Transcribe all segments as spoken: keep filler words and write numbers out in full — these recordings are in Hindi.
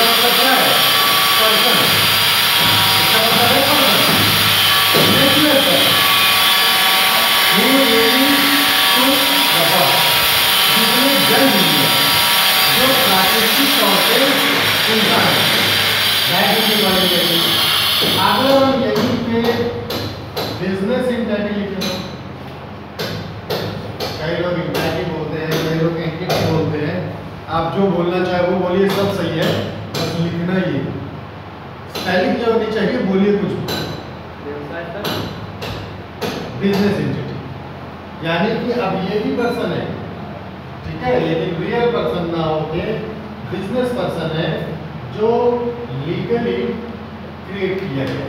इसका मतलब क्या है? पर्सन। इसका मतलब है person, natural person who really took the birth, जिसने जन्म लिया, जो प्राकृतिक तौर पे इंसान है। दैट इज द अगर हम यहीं पे बिजनेस एंटिटी लिखे हो, कई लोग एंटिटी बोलते हैं, कई लोग एंटिटी बोलते हैं, आप जो बोलना चाहे वो बोलिए, सब सही है, बस लिखना ही स्पेलिंग जो होनी चाहिए, बोलिए कुछ बिजनेस एंटिटी, यानी कि अब ये भी पर्सन है, ठीक है, लेकिन रियल पर्सन ना होके बिजनेस पर्सन है जो लीगली क्रिएट किया गया,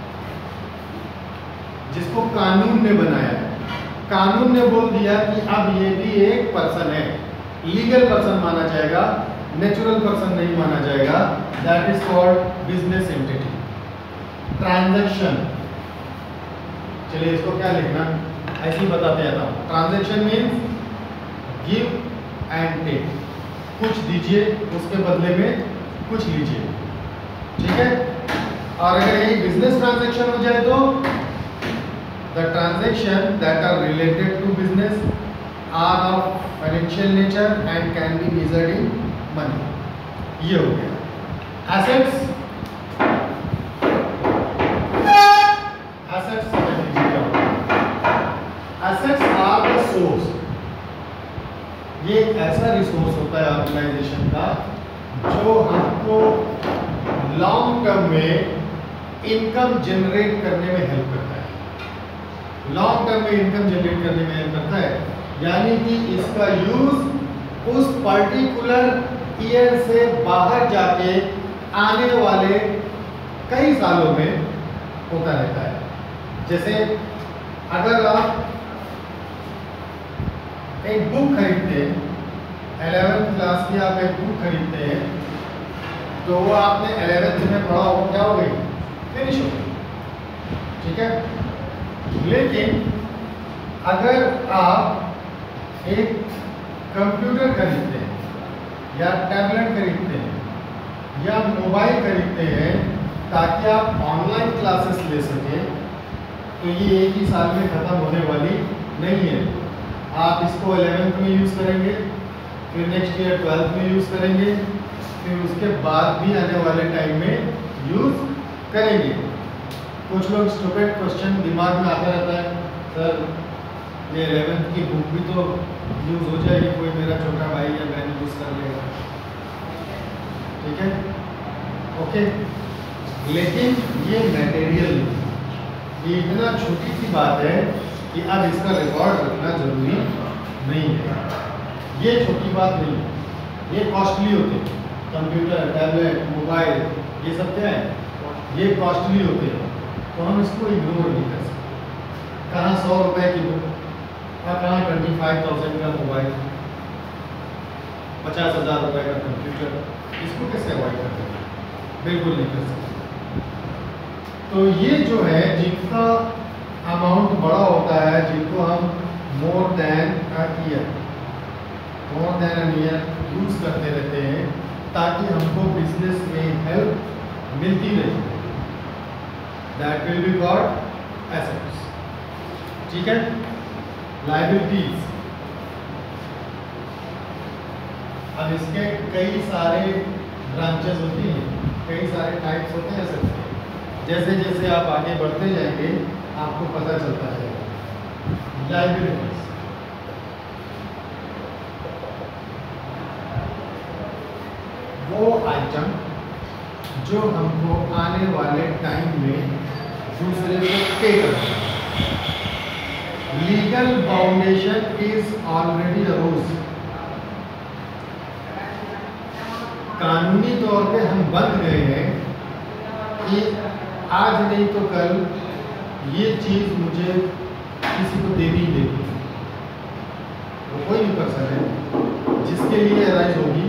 जिसको कानून ने बनाया है। कानून ने बोल दिया कि अब ये भी एक पर्सन है, लीगल पर्सन माना जाएगा, नेचुरल पर्सन नहीं माना जाएगा। That is called business entity. Transaction, चलिए इसको क्या लिखना, ऐसे ही बताते जाता हूँ। Transaction means give and take, कुछ दीजिए उसके बदले में कुछ लीजिए, ठीक है। और अगर यही बिजनेस ट्रांजैक्शन हो जाए तो the transaction that are related to business are of financial nature and can be measured in money. ये हो गया assets. Assets assets are the source. ये एक ऐसा रिसोर्स होता है ऑर्गेनाइजेशन का जो हमको लॉन्ग टर्म में इनकम जनरेट करने में हेल्प करता है। लॉन्ग टर्म में इनकम जनरेट करने में हेल्प करता है, यानी कि इसका यूज उस पर्टिकुलर ईयर से बाहर जाके आने वाले कई सालों में होता रहता है। जैसे अगर आप एक बुक खरीदते हैं, एलेवेंथ क्लास की आप एक बुक खरीदते हैं, तो वो आपने एलेवेंथ में पढ़ा हो, क्या हो गई, फिनिश हो गई, ठीक है। लेकिन अगर आप एक कंप्यूटर खरीदते हैं या टैबलेट खरीदते हैं या मोबाइल खरीदते हैं ताकि आप ऑनलाइन क्लासेस ले सकें, तो ये एक ही साल में ख़त्म होने वाली नहीं है। आप इसको एलेवेंथ में यूज़ करेंगे, फिर नेक्स्ट ईयर ट्वेल्थ में यूज़ करेंगे, फिर उसके बाद भी आने वाले टाइम में यूज़ करेंगे। कुछ लोग स्टूपिड क्वेश्चन दिमाग में आता रहता है, सर ये एलेवेंथ की बुक भी तो यूज़ हो जाएगी, कोई मेरा छोटा भाई या बहन यूज़ कर लेगा, ठीक है, ओके। लेकिन ये मटेरियल, ये इतना छोटी सी बात है कि अब इसका रिकॉर्ड रखना जरूरी नहीं है। ये छोटी बात नहीं है, ये कॉस्टली होते हैं। कंप्यूटर, टैबलेट, मोबाइल, ये सब क्या है, ये कॉस्टली होते हैं, तो हम इसको इग्नोर नहीं कर सकते। कहाँ सौ रुपए की बुक और कहाँ ट्वेंटी फाइव थाउजेंड का मोबाइल, पचास हज़ार रुपये का कंप्यूटर, इसको कैसे अवॉइड कर सकते? बिल्कुल नहीं कर सकते। तो ये जो है जिनका अमाउंट बड़ा होता है, जिनको हम more than a year more than an year use करते रहते हैं ताकि हमको बिजनेस में हेल्प मिलती रहे, that will be called assets, ठीक है। लायबिलिटीज, अब इसके कई सारे ब्रांचेस होती हैं, कई सारे टाइप्स होते हैं एसेट्स के। जैसे जैसे आप आगे बढ़ते जाएंगे आपको पता चलता है। लायबिलिटीज, वो आइटम जो हमको आने वाले टाइम में दूसरे को पे करना है। Legal foundation is already arose, कानूनी तौर पे हम बंध गए हैं कि आज नहीं तो कल ये चीज़ मुझे किसी को देनी ही देनी, वो कोई भी पर्सन है जिसके लिए अराइज होगी।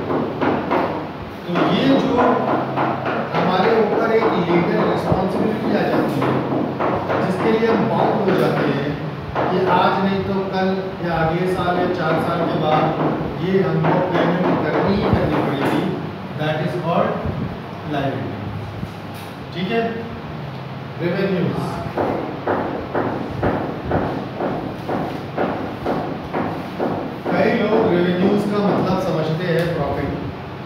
तो ये जो हमारे ऊपर एक लीगल रिस्पॉन्सिबिलिटी आ जाती है, जिसके लिए हम बाउंड हो जाते हैं कि आज नहीं तो कल या अगले साल या चार साल के बाद ये हमको पेमेंट करनी ही करनी पड़ेगी। That is called liability. ठीक है, रेवेन्यूज कई लोग रेवेन्यूज का मतलब समझते हैं प्रॉफिट,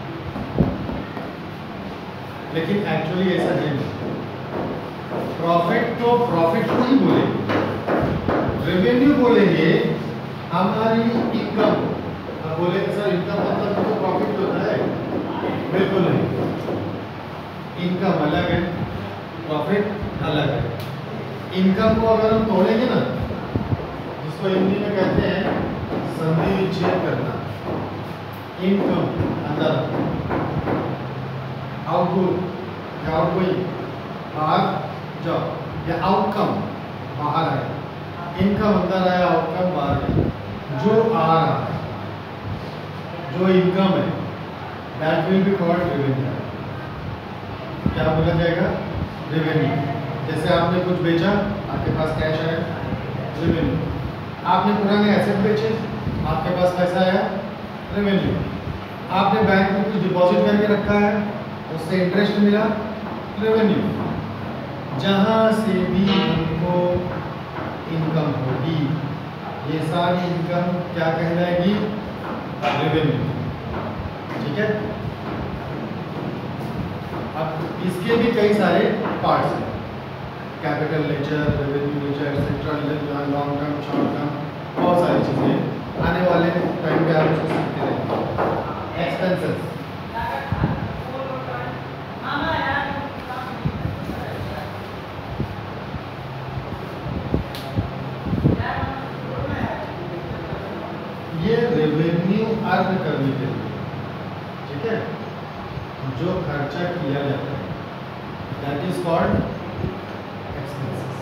लेकिन एक्चुअली ऐसा नहीं। प्रॉफिट तो प्रॉफिट को ही बोलेंगे, रेवेन्यू बोलेंगे हमारी इनकम। अब बोले सर इनकम मतलब तो प्रॉफिट होता है, बिल्कुल नहीं। इनकम अलग है, प्रॉफिट अलग है। इनकम को अगर हम तोड़ेंगे ना, जिसको हिंदी में कहते हैं संधि विच्छेद करना, इनकम अंदर, आउटपुट या आउटगोइंग बाहर जाओ, या आउटकम बाहर है, इनकम अंदर आया, आउटकम बाहर है। जो आ रहा है, जो इनकम है, that will be called revenue. क्या बोला जाएगा? रेवेन्यू। जैसे आपने कुछ बेचा, आपके पास कैश है, रेवेन्यू। आपने पुराने एसेट बेचे, आपके पास पैसा आया, रेवेन्यू। आपने बैंक में कुछ डिपॉजिट करके रखा है, उससे इंटरेस्ट मिला, रेवेन्यू। जहाँ से भी हमको इनकम होगी, ये सारी इनकम क्या कहलाएगी? रेवेन्यू। ठीक है। अब इसके भी कई सारे पार्ट्स हैं, capital ledger, revenue ledger, central ledger, long term, short term, बहुत सारी चीज़ें आने वाले टाइम पे आप उसको सीखते रहेंगे। एक्सपेंसेस, ये रेवेन्यू अर्न करने के लिए, ठीक है, जो खर्चा किया जाता है, दैट इज कॉल्ड एक्सपेंसेस।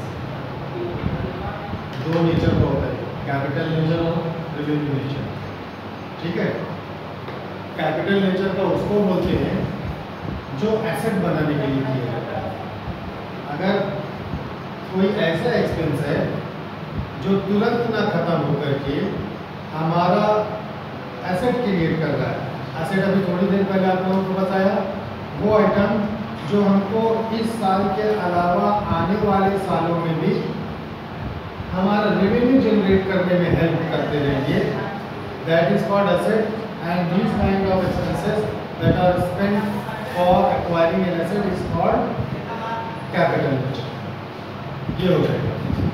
दो नेचर का होता है, कैपिटल नेचर और रेवेन्यू नेचर। ठीक है। कैपिटल नेचर का उसको बोलते हैं जो एसेट बनाने के लिए किया जाता है। अगर कोई ऐसा एक्सपेंस है जो तुरंत ना खत्म होकर के हमारा एसेट क्रिएट कर रहा है, एसेट अभी थोड़ी देर पहले आप लोगों को बताया, वो आइटम जो हमको इस साल के अलावा आने वाले सालों में भी हमारा रेवेन्यू जनरेट करने में हेल्प करते रहेंगे, that is called asset. And this kind of expenses that are spent for acquiring an asset is called capital nature. ये हो जाएगा।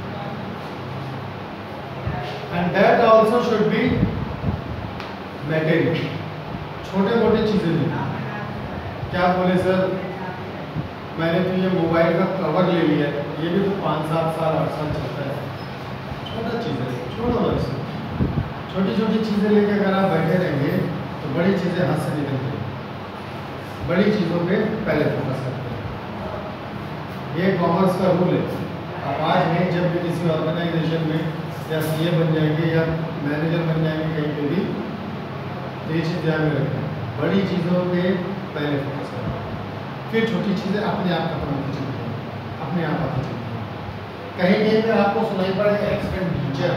And that also should be material, छोटे मोटे चीज़ें नहीं। क्या बोले सर, मैंने तो ये मोबाइल का कवर ले लिया है, ये भी तो पाँच सात साल आठ साल चलता है, छोटा चीज़ है, छोड़ो बस। छोटी छोटी चीज़ें लेके अगर आप बैठे रहेंगे तो बड़ी चीज़ें हाथ से निकल जाएंगी। बड़ी चीज़ों पे पहले फोकस करते हैं, ये कॉमर्स का रूल है। आप आज नहीं, जब भी किसी ऑर्गेनाइजेशन में या सी ए बन जाएंगे या मैनेजर बन जाएंगे कहीं पे भी, तो ये चीज़ ध्यान में रखें, बड़ी चीज़ों पे पहले फोकस करें, फिर छोटी चीज़ें अपने आप खत्म होती चलती हैं, अपने आप आती चलती हैं। कहीं कहीं पे आपको सुनाई पड़ेगा एक्सपेंडिचर,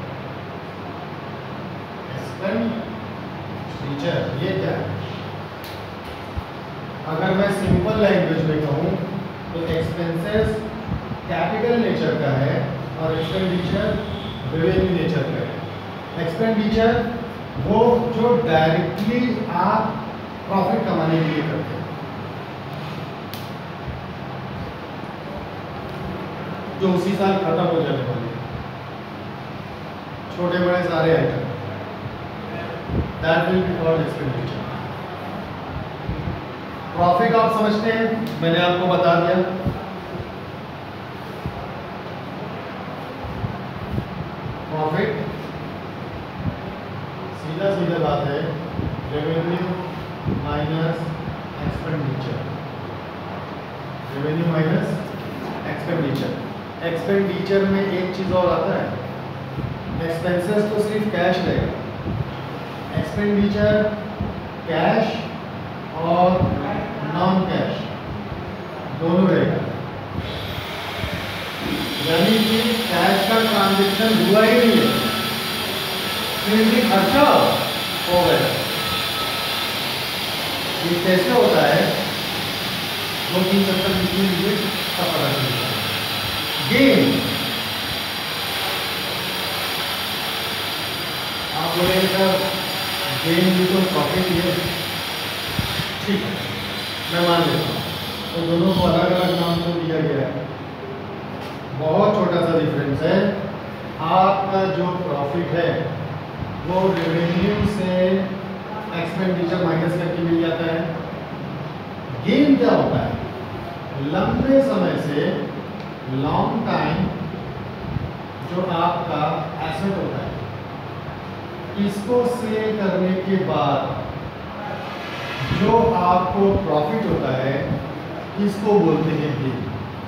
एक्सपेंडिचर ये क्या है? अगर मैं सिंपल लैंग्वेज में कहूँ तो एक्सपेंसेस कैपिटल नेचर का है और एक्सपेंडिचर रेवेन्यू नेचर का है। एक्सपेंडिचर वो जो डायरेक्टली आप प्रॉफिट कमाने के लिए करते हैं, जो उसी साल खत्म हो जाने वाले छोटे बड़े सारे item, that will be called expenditure. Profit आप समझते हैं, मैंने आपको बता दिया। प्रॉफिट सीधा सीधा बात है, revenue minus expenditure, revenue minus expenditure. Expenditure में एक चीज़ और आता है, एक्सपेंसेस तो सिर्फ कैश रहेगा, एक्सपेंडिचर कैश और नॉन कैश दोनों रहेगा। यानी कि कैश का ट्रांजेक्शन हुआ ही नहीं है, फिर भी खर्चा हो गया। ये कैसे होता है, दो तीन चैप्टर लिख लीजिए तब पता चलेगा। गेन, आप बोलेंगे सर गेन भी तो प्रॉफिट ही है, ठीक है मैं मान लेता हूँ। तो दोनों को अलग अलग नाम तो दिया गया है, बहुत छोटा सा डिफरेंस है। आपका जो प्रॉफिट है वो रेवेन्यू से एक्सपेंडिचर माइनस करके मिल जाता है। गेन क्या होता है, लंबे समय से, लॉन्ग टाइम जो आपका एसेट होता है, इसको सेल करने के बाद जो आपको प्रॉफिट होता है इसको बोलते हैं गेन।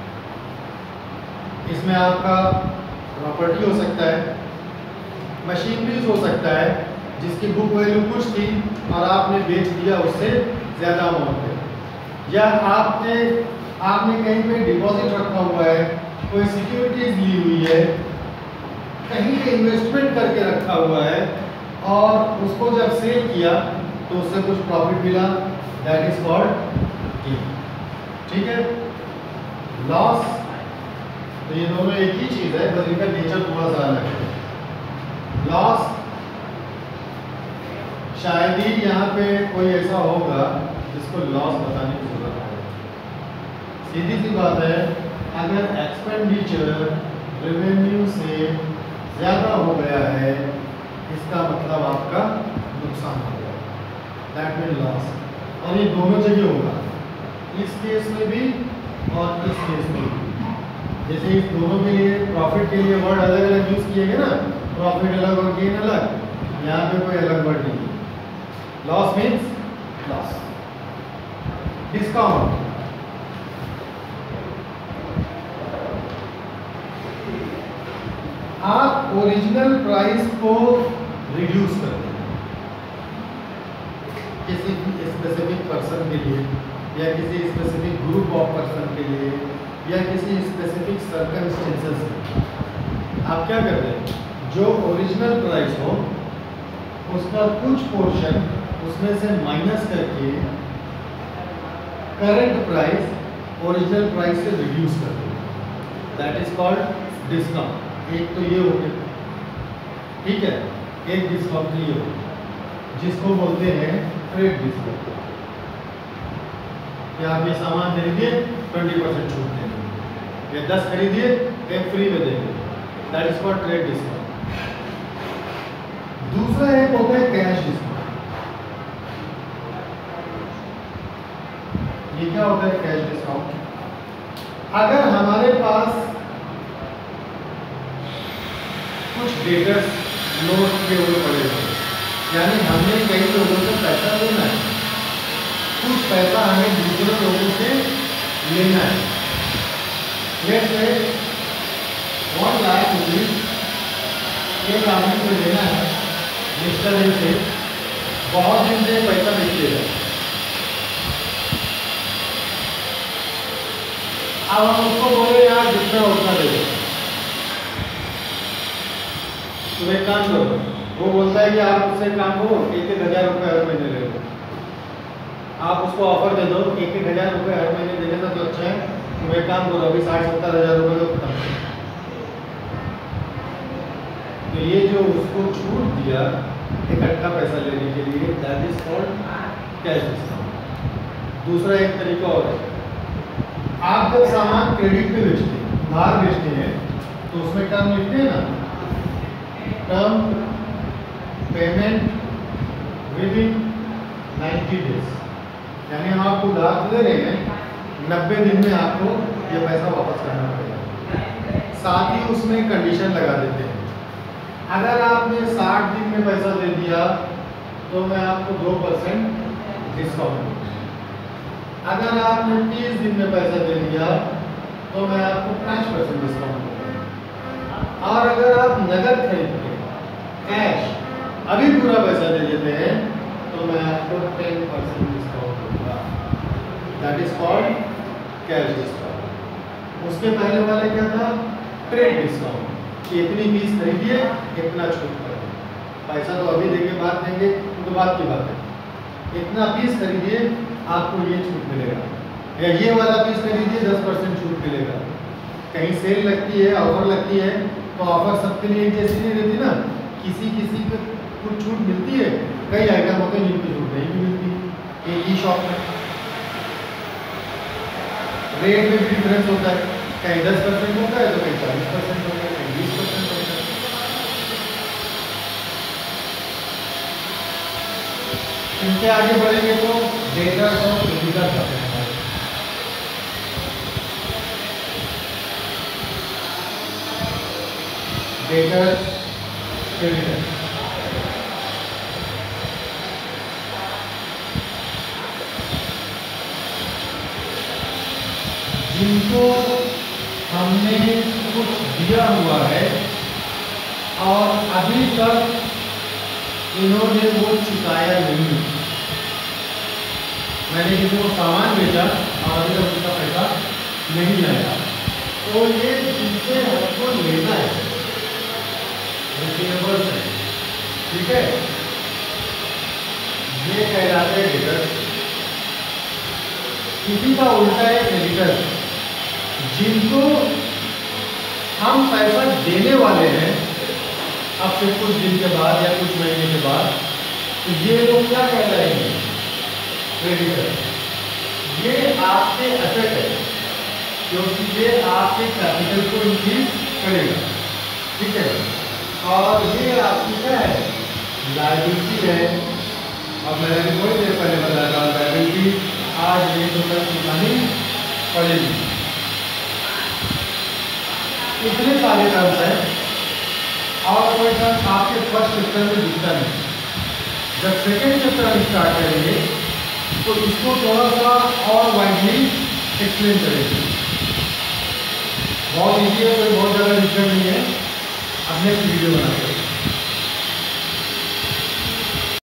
इसमें आपका प्रॉपर्टी हो सकता है, मशीनरीज हो सकता है जिसकी बुक वैल्यू कुछ थी और आपने बेच दिया उससे ज़्यादा अमाउंट पे, या आपने आपने कहीं पे डिपॉजिट रखा हुआ है, कोई सिक्योरिटीज ली हुई है, कहीं पे इन्वेस्टमेंट करके रखा हुआ है और उसको जब सेल किया तो उससे कुछ प्रॉफिट मिला, दैट इज कॉल्ड गेन। ठीक है, लॉस, तो ये दोनों एक ही चीज है, बस इनका नेचर थोड़ा सा अलग है। लॉस, शायद ही यहाँ पे कोई ऐसा होगा जिसको लॉस बताने की जरूरत है। सीधी सी बात है, अगर एक्सपेंडिचर रेवेन्यू से ज़्यादा हो गया है इसका मतलब आपका नुकसान हो गया, दैट मीन लॉस। और ये दोनों जगह होगा, इस केस में भी और इस केस में भी। जैसे इस दोनों के लिए प्रॉफिट के लिए वर्ड अलग अलग यूज किए गए ना, प्रॉफिट अलग और गेन अलग, यहाँ पे कोई अलग वर्ड नहीं है। Loss means loss. डिस्काउंट, आप ओरिजिनल प्राइस को रिड्यूस करते हैं किसी स्पेसिफिक पर्सन के लिए, या किसी स्पेसिफिक ग्रुप ऑफ पर्सन के लिए, या किसी स्पेसिफिक सर्कमस्टेंसेस में। आप क्या करते हैं, जो ओरिजिनल प्राइस हो उसका कुछ पोर्शन उसमें से माइनस करके करंट प्राइस ओरिजिनल प्राइस से रिड्यूस करते हैं, दैट इज कॉल्ड डिस्काउंट। एक तो ये हो गया, ठीक है, एक डिस्काउंट ये हो जिसको बोलते हैं ट्रेड डिस्काउंट। कि आप ये सामान खरीदिए ट्वेंटी परसेंट छूट देंगे, या दस खरीदिए एक फ्री में देंगे, that is called trade discount. दूसरा एक होता है कैश डिस्काउंट। ये क्या होता है कैश डिस्काउंट, अगर हमारे पास कुछ डेटर्स नोट के ऊपर पड़े हुए, यानी हमने कई लोगों से पैसा लेना है, कुछ पैसा हमें दूसरे लोगों से लेना है, let's say one lakh rupees एक आदमी को लेना है मिस्टर ए से, बहुत दिन से पैसा देते हैं। अब हम उसको बोले यार जितना उतना दे दो, तुम एक काम करो, वो बोलता है कि आप उससे काम करो, एक एक हज़ार रुपये हर महीने ले लो। आप उसको ऑफर दे दो एक एक हज़ार रुपये हर महीने देने का तो अच्छा है, तुम एक काम करो अभी साठ सत्तर हज़ार रुपये तो खत्म करो। तो ये जो उसको छूट दिया इकट्ठा पैसा लेने के लिए, that is called cash discount. दूसरा एक तरीका और है, आप जब सामान क्रेडिट पे बेचते हैं, बाहर बेचते हैं, तो उसमें टर्म लिखते हैं ना, term payment within ninety days, यानी हम आपको उधार दे रहे हैं, नब्बे दिन में आपको ये पैसा वापस करना पड़ेगा। साथ ही उसमें कंडीशन लगा देते हैं, अगर आपने साठ दिन में पैसा दे दिया तो मैं आपको दो परसेंट डिस्काउंट दूँगा, अगर आपने तीस दिन में पैसा दे दिया तो मैं आपको पाँच परसेंट डिस्काउंट दूँगा, और अगर आप नगद खरीद के कैश अभी पूरा पैसा दे देते हैं तो मैं आपको टेन परसेंट डिस्काउंट दूँगा, that is called cash discount. उसके पहले वाले क्या था, ट्रेड डिस्काउंट, कि इतनी पीस खरीदिए इतना छूट कर, पैसा तो अभी देंगे बाद देंगे तो बात की बात है। इतना पीस खरीदिए आपको ये छूट मिलेगा, या ये वाला पीस खरीदिए दस परसेंट छूट मिलेगा। कहीं सेल लगती है, ऑफर लगती है, तो ऑफर सबके लिए एक जैसी नहीं रहती ना, किसी किसी पे कुछ छूट मिलती है, कई आइटम होते हैं जिनकी छूट नहीं भी मिलती एक ही शॉप में। रेट में भी डिफरेंस होता है, कहीं दस परसेंट होता है तो कहीं चालीस परसेंट होता है, कहीं बीस परसेंट होता है। इनके आगे बढ़ेंगे तो डेटर्स और क्रेडिटर्स आते हैं हमारे। डेटर्स क्रेडिटर्स जिनको हमने कुछ दिया हुआ है और अभी तक इन्होंने वो चुकाया नहीं, मैंने किसी को सामान बेचा और अभी तक उसका पैसा नहीं आया, तो ये जिनसे हमको लेना है रिसीवेबल्स है, ठीक है, ये कहलाते हैं डेटर्स। किसी का उल्टा है क्रेडिटर, जिनको हम पैसा देने वाले हैं अब से कुछ दिन के बाद या कुछ महीने के बाद, तो ये लोग क्या कह रहे हैं क्रेडिटर, ये आपके एसेट है क्योंकि ये आपके कैपिटल को इंक्रीज करेगा, ठीक है, और ये आपकी क्या है लायबिलिटी है। अब मैंने थोड़ी देर पहले बताया था लायबिलिटी आज नहीं तो कल चुकानी पड़ेगी। इतने सारे टर्म्स हैं और कोई टर्म आपके फर्स्ट चैप्टर में दिखता नहीं। जब सेकेंड चैप्टर हम स्टार्ट करेंगे तो इसको थोड़ा सा और वाइडली एक्सप्लेन करेंगे। बहुत ईजी है, कोई बहुत ज़्यादा डिफिकल्ट नहीं है। अब नेक्स्ट वीडियो बनाते हैं।